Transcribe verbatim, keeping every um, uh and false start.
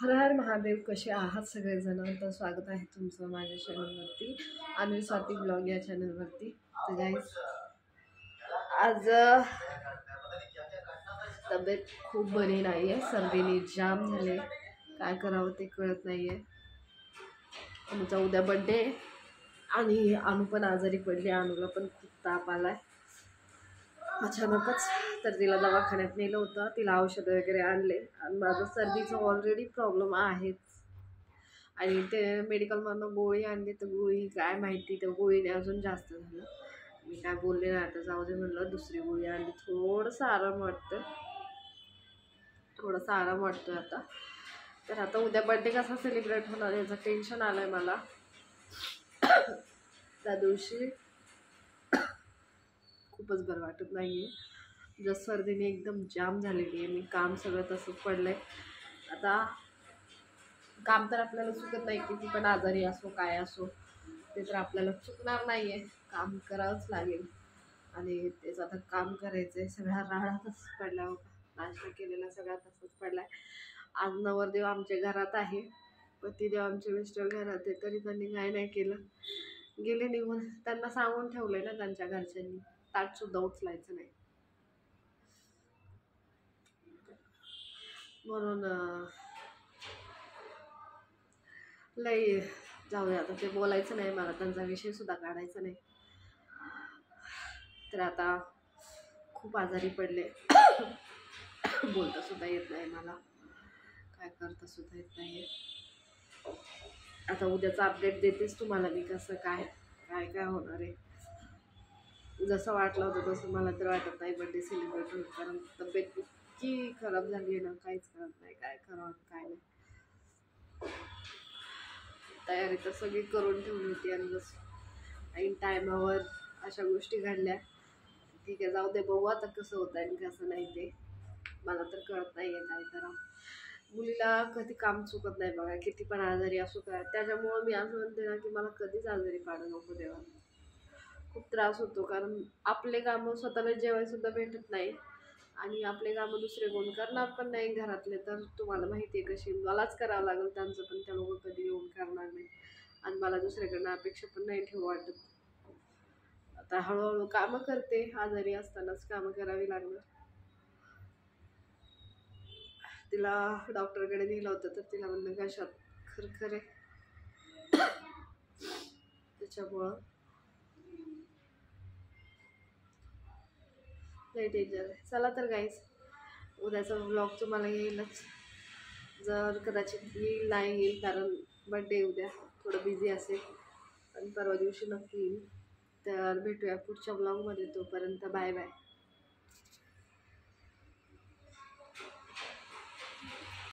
हर हर महादेव. कसे आहात सगळेजण? तर स्वागत आहे तुमचं माझ्या चॅनलवरती, आणि स्वाती ब्लॉग या चॅनलवरती. तर गाईज, आज अ, तब्येत खूप बरी नाही आहे. सर्दीने जाम झाले, काय करावं ते कळत नाही आहे. आमचा उद्या बड्डे आहे आणि अनु पण आजारी पडली. अनुला पण खूप ताप आलाय अचानकच. तर तिला दवाखान्यात नेलं होतं, तिला औषध वगैरे आणले. आणि माझं सर्दीचं ऑलरेडी प्रॉब्लेम आहेच, आणि ते मेडिकलमधनं गोळी आणली तर गोळी काय माहिती, त्या गोळीने अजून जास्त झालं. मी काय बोलले नाही, आता जाऊ दे म्हणलं. दुसरी गोळी आणली, थोडंसं आराम वाटतं, थोडंसं आराम वाटतोय आता. तर आता उद्या बड्डे कसा सेलिब्रेट होणार याचं टेन्शन आलंय मला. त्या दिवशी खूपच बरं वाटत नाही आहे. जर सर्दीने एकदम जाम झालेली आहे. मी काम सगळं तसंच पडलं आहे. आता काम तर आपल्याला चुकत नाही, किती पण आजारी असो काय असो, ते तर आपल्याला चुकणार नाही आहे. काम करावंच लागेल, आणि तेच आता काम करायचं आहे. सगळा राडा तसंच पडला होता, नाश्ता केलेला सगळा तसंच पडला आहे. आज नवरदेव आमच्या घरात आहे, पतिदेव आमचे मिस्टर घरात आहे, तरी त्यांनी काय नाही केलं, गेले निघून. त्यांना सांगून ठेवलंय ना त्यांच्या घरच्यांनी, ताटसुद्धा उचलायचं नाही म्हणून. लई जाऊ दे आता, ते बोलायचं नाही मला, त्यांचा विषय सुद्धा काढायचा नाही. तर आता खूप आजारी पडले, बोलता सुद्धा येत नाही मला, काय करता सुद्धा येत नाही. आता उद्याचा अपडेट देतेच तुम्हाला मी, कसं काय काय काय होणार आहे. जसं वाटलं होतं तसं मला तर वाटत नाही बड्डे सेलिब्रेट होईल, कारण तब्येत इतकी खराब झाली आहे ना, काहीच कळत नाही काय करावं काय नाही. तयारी तर सगळी करून ठेवली होती, आणि बस ऐन टायमावर अशा गोष्टी घडल्या. ठीक आहे, जाऊ दे, बघू आता कसं होतं आणि कसं नाही ते. मला तर कळत नाही आहे काय करावं. मुलीला कधी काम चुकत नाही बघा, किती पण आजारी असो काय. त्याच्यामुळं मी असं म्हणते ना की मला कधीच आजारी पाडू नको देवा. खूप त्रास होतो, कारण आपले कामं स्वतःला जेवायसुद्धा भेटत नाही, आणि आपले कामं दुसरे कोण करणार पण नाही घरातले. तर तुम्हाला माहिती आहे कशी मलाच करावं लागेल त्यांचं, पण त्या लोक कधी येऊन करणार नाही, आणि मला दुसऱ्याकडनं अपेक्षा पण नाही ठेवू वाटत. आता हळूहळू कामं करते, आजारी असतानाच कामं करावी लागणार. तिला डॉक्टरकडे नेलं होतं, तर तिला म्हणलं घशात खरखर आहे, त्याच्यामुळं लई डेंजर आहे. चला तर गाईज, उद्याचा व्लॉग तुम्हाला येईलच. जर कदाचित येईल नाही येईल, कारण बड्डे उद्या थोडं बिझी असेल, आणि परवा दिवशी नक्की येईल. तर भेटूया पुढच्या ब्लॉगमध्ये. तोपर्यंत बाय बाय.